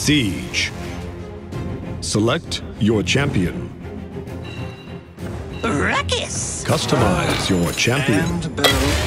Siege. Select your champion. Ruckus! Customize your champion. And bell.